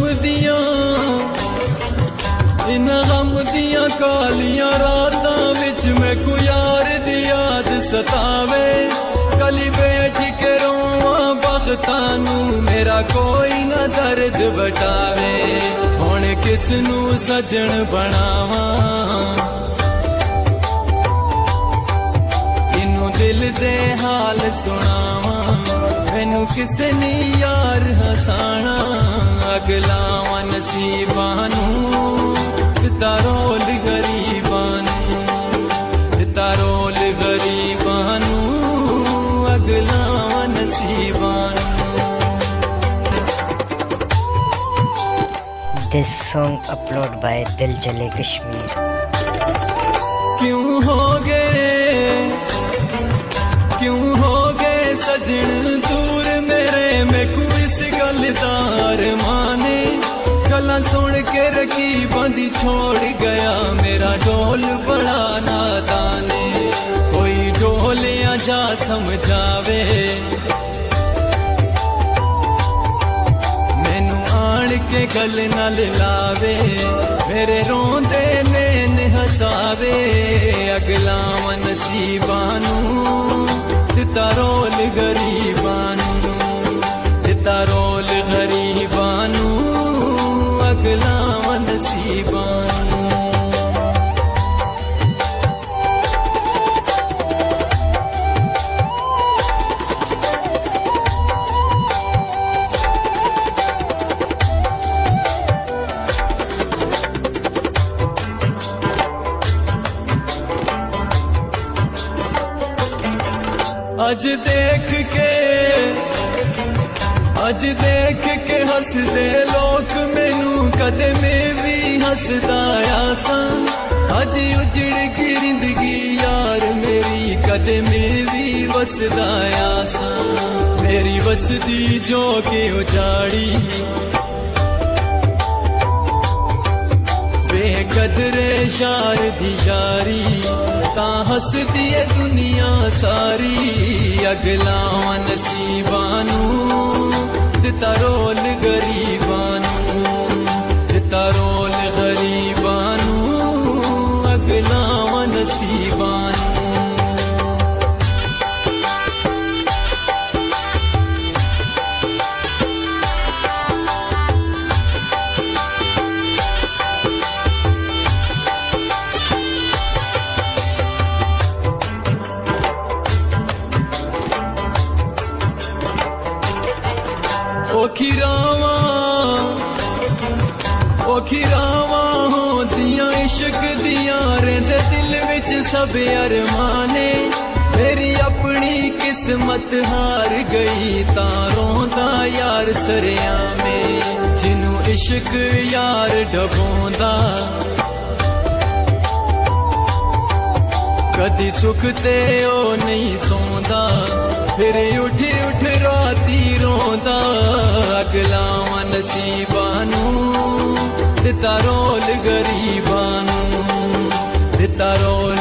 दियां कालियां रातां विच मैं को यार दी याद सतावे। कली बैठ के रोवां बख्तां नू मेरा कोई ना दर्द बटावे। हुण किसनू सजन बनावां इनू दिल दे हाल सुनावां। मैनू किसे नी यार हसाना अगलावां नसीबां नू। तारोल गरीबानू तारोल गरीबानू अगलावां नसीबानू। This song upload by दिल जले कश्मीर। क्यों हो गए सजन दूर मेरे में कोई इस गल दा अरमाने। गल्लां सुन के रखी बंदी छोड़ गया मेरा ढोल बड़ा नादाने। कोई ढोलिया जा समझावे मैनू आन के गल नाल लावे। मेरे रोंदे नैन हसावे अगलावां नसीबां नू। दिता रोल गरीबां नू दिता रोल गरीबां नू अगलावां नसीबां नू। अज देख के हसदे लोग मैनू कदे मैं भी हसदा आसा। अज उजड़ की जिंदगी यार मेरी कदे मैं भी वसदा आसा। मेरी वसदी जो के उजाड़ी बेकदरे शार दी यारी ता हसदी है दुनिया सारी। अगलावां नसीबां नू दिता रोल गरीबां नू दिता रोल गरीबां नू अगलावां नसीबां नू। खीरावां होंदियां इश्क दियां रेंदे दिल विच सब अरमाने। मेरी अपनी किस्मत हार गई तां रोंदा यार सरिया में। जिनू इश्क यार डबोंदा कदी सुख ते ओ नहीं सोंदा। फिर उठ उठ राती रोंदा अगलावां नसीबां नू। दिता रोल गरीबां नू दिता रोल